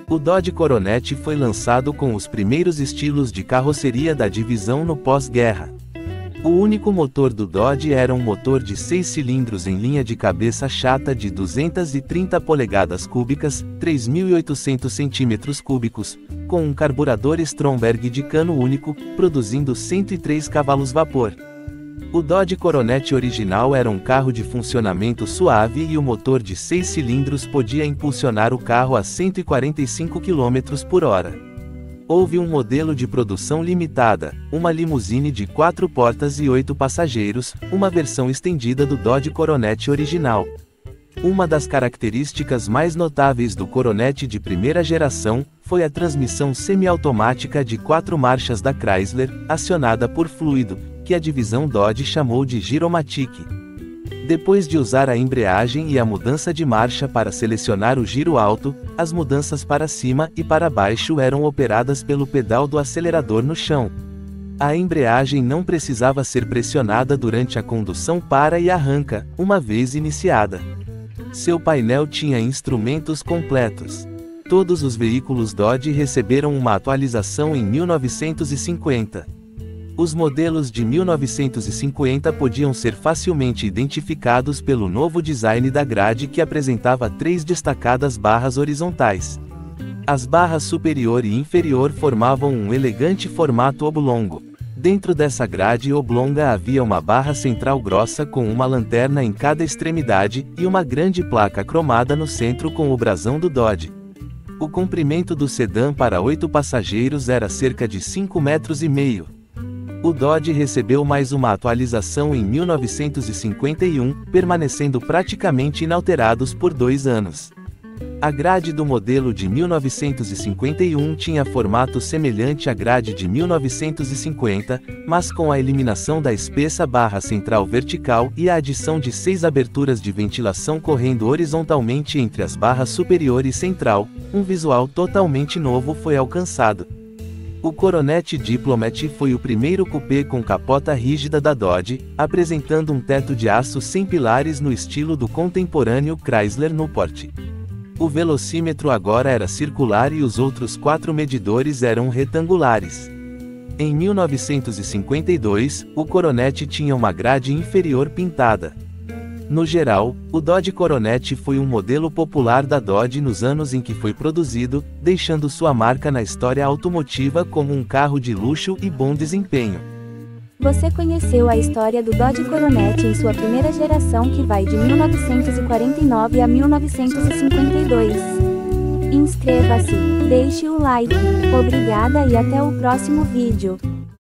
O Dodge Coronet foi lançado com os primeiros estilos de carroceria da divisão no pós-guerra. O único motor do Dodge era um motor de 6 cilindros em linha de cabeça chata de 230 polegadas cúbicas, 3.800 centímetros cúbicos, com um carburador Stromberg de cano único, produzindo 103 cavalos vapor. O Dodge Coronet original era um carro de funcionamento suave e o motor de 6 cilindros podia impulsionar o carro a 145 km por hora. Houve um modelo de produção limitada, uma limusine de 4 portas e 8 passageiros, uma versão estendida do Dodge Coronet original. Uma das características mais notáveis do Coronet de primeira geração foi a transmissão semiautomática de 4 marchas da Chrysler, acionada por fluido, que a divisão Dodge chamou de Giromatic. Depois de usar a embreagem e a mudança de marcha para selecionar o giro alto, as mudanças para cima e para baixo eram operadas pelo pedal do acelerador no chão. A embreagem não precisava ser pressionada durante a condução para e arranca, uma vez iniciada. Seu painel tinha instrumentos completos. Todos os veículos Dodge receberam uma atualização em 1950. Os modelos de 1950 podiam ser facilmente identificados pelo novo design da grade que apresentava 3 destacadas barras horizontais. As barras superior e inferior formavam um elegante formato oblongo. Dentro dessa grade oblonga havia uma barra central grossa com uma lanterna em cada extremidade, e uma grande placa cromada no centro com o brasão do Dodge. O comprimento do sedã para 8 passageiros era cerca de 5,5 metros. O Dodge recebeu mais uma atualização em 1951, permanecendo praticamente inalterados por 2 anos. A grade do modelo de 1951 tinha formato semelhante à grade de 1950, mas com a eliminação da espessa barra central vertical e a adição de 6 aberturas de ventilação correndo horizontalmente entre as barras superior e central, um visual totalmente novo foi alcançado. O Coronet Diplomat foi o primeiro coupé com capota rígida da Dodge, apresentando um teto de aço sem pilares no estilo do contemporâneo Chrysler Newport. O velocímetro agora era circular e os outros 4 medidores eram retangulares. Em 1952, o Coronet tinha uma grade inferior pintada. No geral, o Dodge Coronet foi um modelo popular da Dodge nos anos em que foi produzido, deixando sua marca na história automotiva como um carro de luxo e bom desempenho. Você conheceu a história do Dodge Coronet em sua primeira geração que vai de 1949 a 1952. Inscreva-se, deixe o like. Obrigada e até o próximo vídeo.